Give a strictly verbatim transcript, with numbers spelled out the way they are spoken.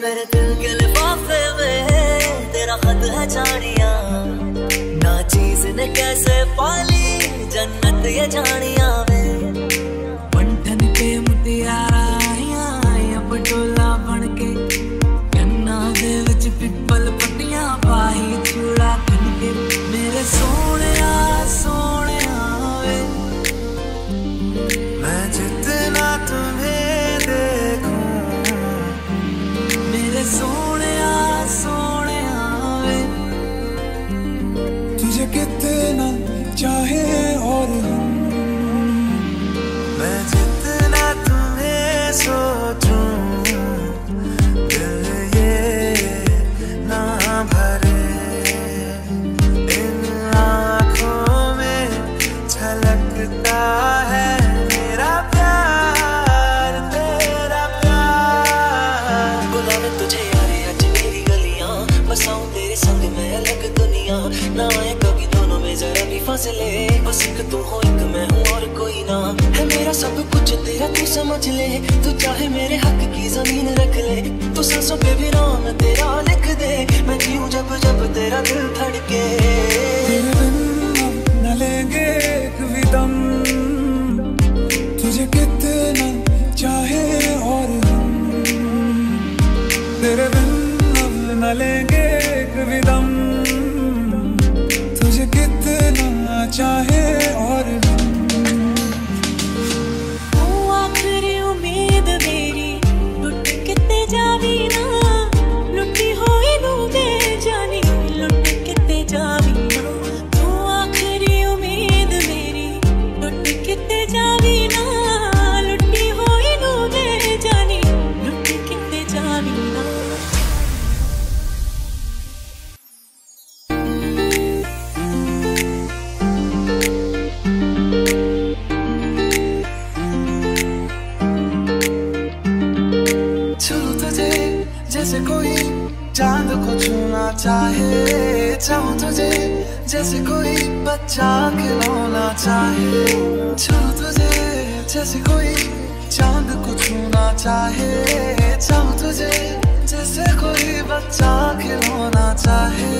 मेरे दिल के लिफाफे में तेरा खत है जानिया, ना चीज ने कैसे पाली जन्नत ये जानिया में। पंठन पे मुटियारा आया पटोला बनके, कन्ना दे विच पिपल पट्टियां पाई चूड़ा बनके। मेरे सोनिया सोनिया वे, मैं जितना तुम्हें देखूं, मेरे सोनिया सोनिया वे, तुझे कितना चाहे और हम, मैं जितना तुम्हें सोचूं, दिल ये ना भरे। इन आँखों में झलकता है मेरा प्यार, तेरा प्यार। बुलावे तुझे यारे आज मेरी गलियां, बसाऊं तेरे संग मैं अलग दुनिया। ना आए कभी दोनों में जरा भी फासले, बस एक तू हो एक मैं हूँ और कोई ना है। मेरा सब कुछ तेरा तू समझ ले, तू चाहे मेरे हक की जमीन रख ले। तू सांसों पे भी नाम तेरा लिख दे, मैं जीऊं जब जब तेरा दिल धड़के। तेरे बिन न लेंगे एक भी दम, तुझे कितना चाहे और हम, तेरे बिन न लेंगे एक भी दम, तुझे कितना चाहे और हम। तू आखिरी उम्मीद मेरी, लुट किते जावी ना, लुटी होई नू बेजानी, लुट किते जावी ना। तू आखिरी उम्मीद मेरी, लुट किते जावी ना, लुटी होई नू बेजानी, लुट किते जावी ना। छू तुझे जैसे कोई चांद को छूना चाहे, चाहूं तुझे जैसे कोई बच्चा खिलौना चाहे। छू तुझे जैसे कोई चांद को छूना चाहे, चाहूं तुझे जैसे कोई बच्चा खिलौना चाहे।